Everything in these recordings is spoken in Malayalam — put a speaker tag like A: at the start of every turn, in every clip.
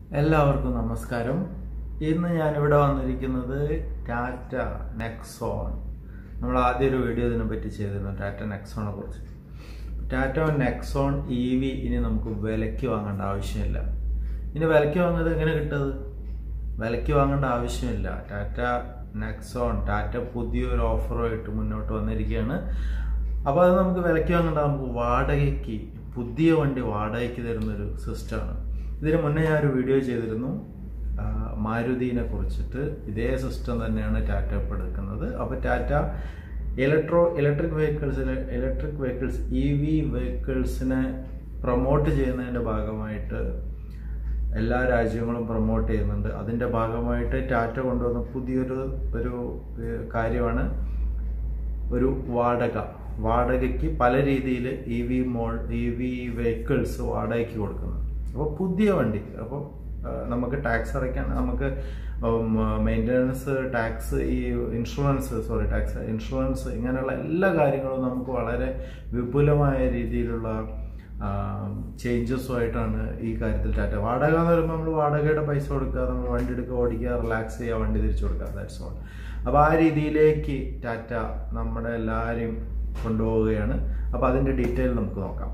A: എല്ലാവർക്കും നമസ്കാരം. ഇന്ന് ഞാനിവിടെ വന്നിരിക്കുന്നത് ടാറ്റ നെക്സോൺ. നമ്മൾ ആദ്യം ഒരു വീഡിയോ ഇതിനെപ്പറ്റി ചെയ്തിരുന്നു, ടാറ്റ നെക്സോണെ കുറിച്ച്. ടാറ്റ നെക്സോൺ EV ഇനി നമുക്ക് വിലയ്ക്ക് വാങ്ങേണ്ട ആവശ്യമില്ല. ഇനി വിലയ്ക്ക് വാങ്ങുന്നത് എങ്ങനെ കിട്ടുന്നത്? വിലയ്ക്ക് വാങ്ങേണ്ട ആവശ്യമില്ല. ടാറ്റ നെക്സോൺ ടാറ്റ പുതിയൊരു ഓഫറുമായിട്ട് മുന്നോട്ട് വന്നിരിക്കുകയാണ്. അപ്പോൾ അത് നമുക്ക് വിലയ്ക്ക് വാങ്ങേണ്ട, നമുക്ക് വാടകയ്ക്ക് പുതിയ വണ്ടി വാടകയ്ക്ക് തരുന്നൊരു സിസ്റ്റമാണ്. ഇതിന് മുന്നേ ഞാനൊരു വീഡിയോ ചെയ്തിരുന്നു മാരുതിനെ കുറിച്ചിട്ട്. ഇതേ സിസ്റ്റം തന്നെയാണ് ടാറ്റ ഇപ്പോൾ എടുക്കുന്നത്. അപ്പോൾ ടാറ്റ ഇലക്ട്രിക് വെഹിക്കിൾസ് EV വെഹിക്കിൾസിനെ പ്രൊമോട്ട് ചെയ്യുന്നതിൻ്റെ ഭാഗമായിട്ട് എല്ലാ രാജ്യങ്ങളും പ്രൊമോട്ട് ചെയ്യുന്നുണ്ട്. അതിൻ്റെ ഭാഗമായിട്ട് ടാറ്റ കൊണ്ടുവന്ന പുതിയൊരു കാര്യമാണ് ഒരു വാടകയ്ക്ക് പല രീതിയിൽ EV വെഹിക്കിൾസ് വാടകയ്ക്ക് കൊടുക്കുന്നത്. അപ്പോൾ പുതിയ വണ്ടി, അപ്പോൾ നമുക്ക് ടാക്സ് അടയ്ക്കാൻ, നമുക്ക് മെയിൻ്റനൻസ് ടാക്സ്, ഇൻഷുറൻസ് ഇങ്ങനെയുള്ള എല്ലാ കാര്യങ്ങളും നമുക്ക് വളരെ വിപുലമായ രീതിയിലുള്ള ചേഞ്ചസുമായിട്ടാണ് ഈ കാര്യത്തിൽ ടാറ്റ. വാടക എന്ന് പറയുമ്പോൾ നമ്മൾ വാടകയുടെ പൈസ കൊടുക്കുക, നമ്മൾ വണ്ടി എടുക്കുക, ഓടിക്കുക, റിലാക്സ് ചെയ്യുക, വണ്ടി തിരിച്ചു കൊടുക്കുക, ദാറ്റ്സ് ഓൾ. അപ്പോൾ ആ രീതിയിലേക്ക് ടാറ്റ നമ്മുടെ എല്ലാവരെയും കൊണ്ടുപോവുകയാണ്. അപ്പോൾ അതിൻ്റെ ഡീറ്റെയിൽ നമുക്ക് നോക്കാം.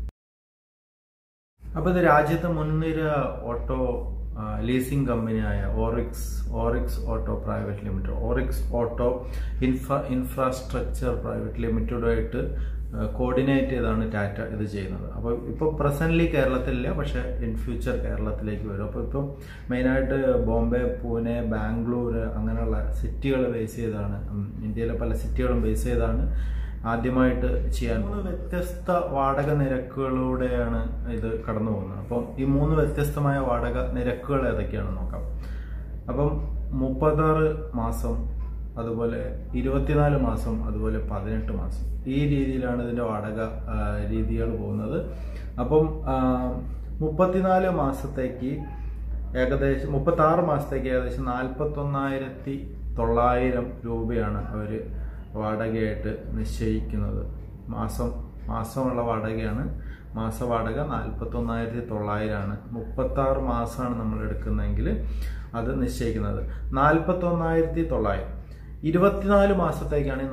A: അപ്പോൾ ഇത് രാജ്യത്തെ മുൻനിര ഓട്ടോ ലീസിംഗ് കമ്പനിയായ Orix auto private limited, Orix auto infrastructure private ലിമിറ്റഡുമായിട്ട് കോർഡിനേറ്റ് ചെയ്താണ് ടാറ്റ ഇത് ചെയ്യുന്നത്. അപ്പോൾ ഇപ്പോൾ പ്രസന്റ്ലി കേരളത്തിലില്ല, പക്ഷേ ഇൻ ഫ്യൂച്ചർ കേരളത്തിലേക്ക് വരും. അപ്പോൾ ഇപ്പോൾ മെയിനായിട്ട് ബോംബെ, പൂനെ, ബാംഗ്ലൂർ അങ്ങനെയുള്ള സിറ്റികൾ ബേസ് ചെയ്താണ്, ഇന്ത്യയിലെ പല സിറ്റികളും ബേസ് ചെയ്താണ് ആദ്യമായിട്ട് ചെയ്യാൻ. 3 വ്യത്യസ്ത വാടക നിരക്കുകളിലൂടെയാണ് ഇത് കടന്നു പോകുന്നത്. അപ്പം ഈ 3 വ്യത്യസ്തമായ വാടക നിരക്കുകൾ ഏതൊക്കെയാണെന്ന് നോക്കാം. അപ്പം 36 മാസം, അതുപോലെ 24 മാസം, അതുപോലെ 18 മാസം, ഈ രീതിയിലാണ് ഇതിൻ്റെ വാടക രീതികൾ പോകുന്നത്. അപ്പം 36 മാസത്തേക്ക് ഏകദേശം 41,900 രൂപയാണ് അവർ വാടകയായിട്ട് നിശ്ചയിക്കുന്നത്. മാസമുള്ള വാടകയാണ്. മാസവാടക 41,900. 36 മാസമാണ് നമ്മൾ എടുക്കുന്നതെങ്കിൽ അത് നിശ്ചയിക്കുന്നത് 41,900. 24 മാസത്തേക്കാണെങ്കിൽ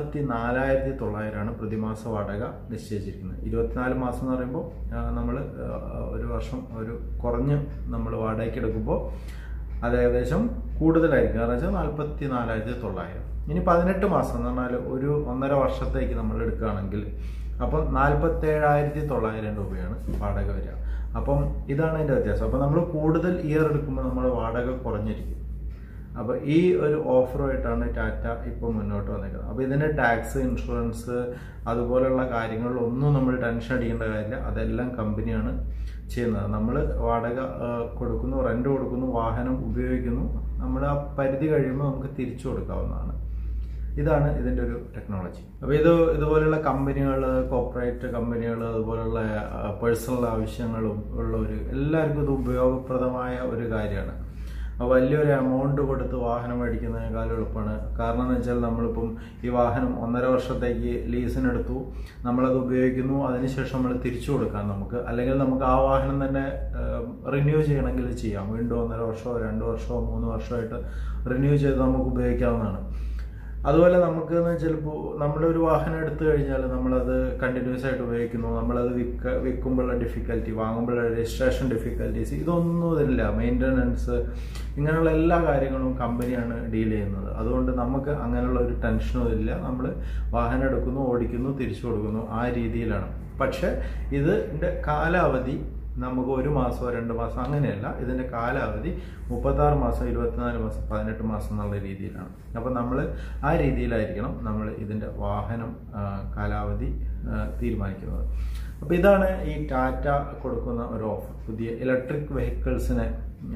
A: 44,900 പ്രതിമാസ വാടക നിശ്ചയിച്ചിരിക്കുന്നത്. 24 മാസം എന്ന് പറയുമ്പോൾ നമ്മൾ ഒരു വർഷം കുറഞ്ഞ് നമ്മൾ വാടകയ്ക്ക് എടുക്കുമ്പോൾ അത് ഏകദേശം കൂടുതലായിരിക്കും. കാരണം വെച്ചാൽ 44,900. ഇനി 18 മാസം എന്ന് പറഞ്ഞാൽ ഒരു 1.5 വർഷത്തേക്ക് നമ്മൾ എടുക്കുകയാണെങ്കിൽ അപ്പം 47,900 രൂപയാണ് വാടക വരിക. അപ്പം ഇതാണ് അതിൻ്റെ വ്യത്യാസം. അപ്പം നമ്മൾ കൂടുതൽ ഇയർ എടുക്കുമ്പോൾ നമ്മുടെ വാടക കുറഞ്ഞിരിക്കും. അപ്പോൾ ഈ ഒരു ഓഫറുമായിട്ടാണ് ടാറ്റ ഇപ്പോൾ മുന്നോട്ട് വന്നിരിക്കുന്നത്. അപ്പോൾ ഇതിൻ്റെ ടാക്സ്, ഇൻഷുറൻസ് അതുപോലെയുള്ള കാര്യങ്ങളിലൊന്നും നമ്മൾ ടെൻഷൻ അടിക്കേണ്ട കാര്യമില്ല. അതെല്ലാം കമ്പനിയാണ് ചെയ്യുന്നത്. നമ്മൾ വാടക കൊടുക്കുന്നു, റെൻ്റ് കൊടുക്കുന്നു, വാഹനം ഉപയോഗിക്കുന്നു, നമ്മൾ ആ പരിധി കഴിയുമ്പോൾ നമുക്ക് തിരിച്ചു കൊടുക്കാവുന്നതാണ്. ഇതാണ് ഇതിൻ്റെ ഒരു ടെക്നോളജി. അപ്പോൾ ഇതുപോലെയുള്ള കമ്പനികൾ, കോർപ്പറേറ്റ് കമ്പനികൾ, അതുപോലെയുള്ള പേഴ്സണൽ ആവശ്യങ്ങളും ഉള്ളവർ എല്ലാവർക്കും ഇത് ഉപയോഗപ്രദമായ ഒരു കാര്യമാണ്. വലിയൊരു എമൗണ്ട് കൊടുത്ത് വാഹനം മേടിക്കുന്നതിനേക്കാളും എളുപ്പമാണ്. കാരണം എന്ന് വെച്ചാൽ നമ്മളിപ്പം ഈ വാഹനം 1.5 വർഷത്തേക്ക് ലീസിനെടുത്തു, നമ്മളത് ഉപയോഗിക്കുന്നു, അതിനുശേഷം നമ്മൾ തിരിച്ചു കൊടുക്കാം നമുക്ക്. അല്ലെങ്കിൽ നമുക്ക് ആ വാഹനം തന്നെ റിന്യൂ ചെയ്യണമെങ്കിൽ ചെയ്യാം. വീണ്ടും 1.5 വർഷമോ 2 വർഷമോ 3 വർഷമായിട്ട് റിന്യൂ ചെയ്ത് നമുക്ക് ഉപയോഗിക്കാവുന്നതാണ്. അതുപോലെ നമുക്ക് ചിലപ്പോൾ നമ്മളൊരു വാഹനം എടുത്തു കഴിഞ്ഞാൽ നമ്മളത് കണ്ടിന്യൂസ് ആയിട്ട് ഉപയോഗിക്കുന്നു, നമ്മളത് വിൽക്കുമ്പോഴുള്ള ഡിഫിക്കൽറ്റി, വാങ്ങുമ്പോഴുള്ള രജിസ്ട്രേഷൻ ഡിഫിക്കൽറ്റീസ്, ഇതൊന്നും ഇതില്ല. മെയിൻ്റനൻസ് ഇങ്ങനെയുള്ള എല്ലാ കാര്യങ്ങളും കമ്പനിയാണ് ഡീൽ ചെയ്യുന്നത്. അതുകൊണ്ട് നമുക്ക് അങ്ങനെയുള്ള ഒരു ടെൻഷനും ഇല്ല. നമ്മൾ വാഹനം എടുക്കുന്നു, ഓടിക്കുന്നു, തിരിച്ചു കൊടുക്കുന്നു, ആ രീതിയിലാണ്. പക്ഷേ ഇതിൻ്റെ കാലാവധി നമുക്ക് 1 മാസമോ 2 മാസം അങ്ങനെയല്ല. ഇതിൻ്റെ കാലാവധി 36 മാസം, 24 മാസം, 18 മാസം എന്നുള്ള രീതിയിലാണ്. അപ്പോൾ നമ്മൾ ആ രീതിയിലായിരിക്കണം നമ്മൾ ഇതിൻ്റെ വാഹനം കാലാവധി തീരുമാനിക്കുന്നത്. അപ്പോൾ ഇതാണ് ഈ ടാറ്റ കൊടുക്കുന്ന ഒരു ഓഫർ. പുതിയ ഇലക്ട്രിക് വെഹിക്കിൾസിനെ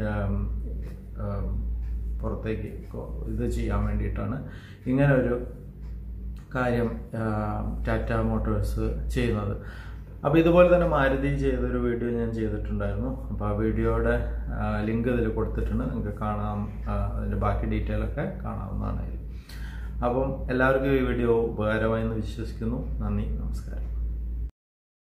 A: പുറത്തേക്ക് ഇത് ചെയ്യാൻ വേണ്ടിയിട്ടാണ് ഇങ്ങനെ ഒരു കാര്യം ടാറ്റ മോട്ടോഴ്സ് ചെയ്യുന്നത്. അപ്പോൾ ഇതുപോലെ തന്നെ മാരുതി ചെയ്തൊരു വീഡിയോ ഞാൻ ചെയ്തിട്ടുണ്ടായിരുന്നു. അപ്പോൾ ആ വീഡിയോയുടെ ലിങ്ക് ഇതിൽ കൊടുത്തിട്ടുണ്ട്, നിങ്ങൾക്ക് കാണാം. അതിൻ്റെ ബാക്കി ഡീറ്റെയിലൊക്കെ കാണാവുന്നതാണ്. അപ്പം എല്ലാവർക്കും ഈ വീഡിയോ ഉപകാരമായെന്ന് വിശ്വസിക്കുന്നു. നന്ദി, നമസ്കാരം.